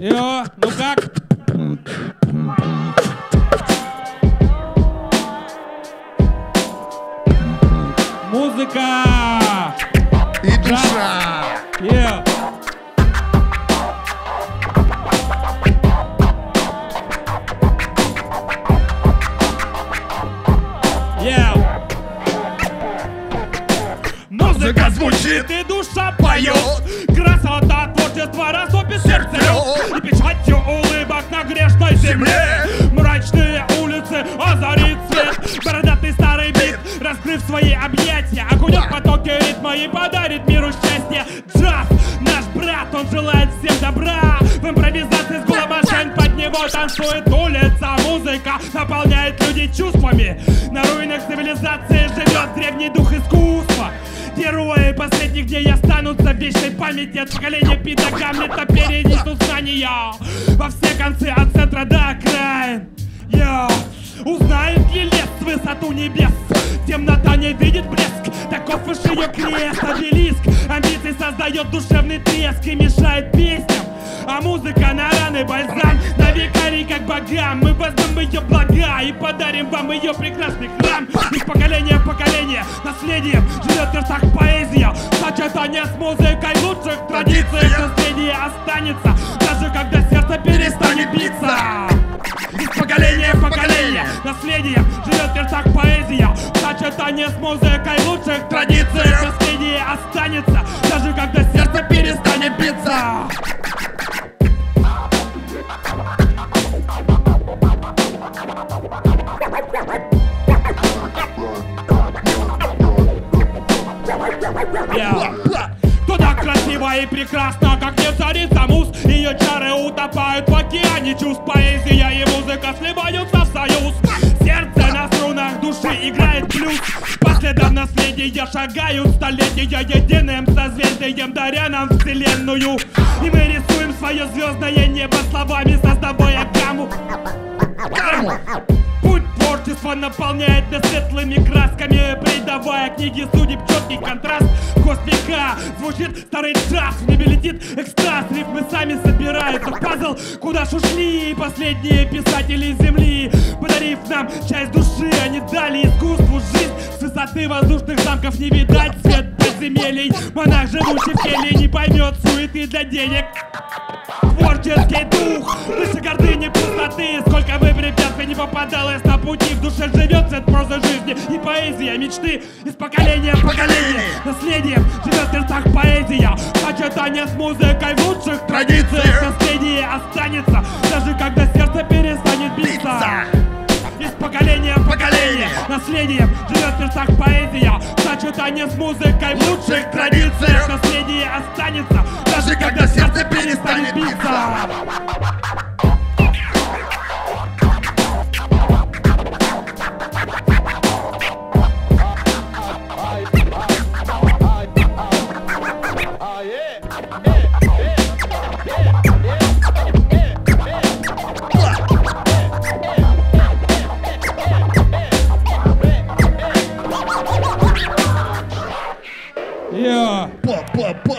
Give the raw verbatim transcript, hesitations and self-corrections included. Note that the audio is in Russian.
Йо, ну как? Музыка! И душа! Yeah. Yeah. Музыка звучит и душа поет. Красота творчества растопит сердце лед. И печатью улыбок на грешной земле мрачные улицы озарит свет. Бородатый старый бит, раскрыв свои объятия, окунет потоки ритма и подарит миру счастье. Джаз, наш брат, он желает всем добра. В импровизации с гуломашень под него танцует улица. Музыка наполняет людей чувствами. На руинах цивилизации живет древний дух искусства. Герои последних дней останутся в вечной памяти. От поколения Пита Гамлета перенесут знания во все концы, от центра до окраин. Я узнает ли лес высоту небес? Темнота не видит блеск, таков уж ее крест. Обелиск амбиций создает душевный треск и мешает песням. А музыка на раны бальзам, на викарий как богам. Мы возьмем ее блага и подарим вам ее прекрасный храм. Из поколения в поколение наследием живет в сердцах поэзия. Сочетание с музыкой в лучших традициях наследие останется, даже когда сердце перестанет биться. Из поколения в поколение наследием живет в сердцах поэзия. Сочетание с музыкой в лучших традициях наследие останется, даже когда сердце перестанет биться. Yeah. Туда красиво и прекрасно, как не царица муз. Ее чары утопают в океане чувств. Поэзия и музыка сливаются в союз. Сердце на струнах души играет блюз. По следам наследия шагают столетия единым созвездием, даря нам вселенную. И мы рисуем свое звездное небо словами, создавая гамму. Путь творчества наполняет нас светлыми красками, придавая книге судеб четкий контраст. Космика звучит старый джаз, в небе летит экстаз. Рифмы сами собираются в пазл, куда ж ушли последние писатели земли. Подарив нам часть души, они дали искусству жизнь. С высоты воздушных замков не видать свет подземелий. Монах, живущий в келье, не поймет суеты для денег. Творческий дух, выше гордыни пустоты. Сколько бы препятствий не попадалось на пути, в душе живет цвет прозы жизни и поэзия мечты. Из поколения в поколение наследием живет в сердцах поэзия. Сочетание с музыкой в лучших традициях наследие останется, даже когда сердце перестанет биться. Из поколения в поколение наследием живет в сердцах поэзия. Сочетание с музыкой в лучших традициях наследие останется, даже когда сердце перестанет биться.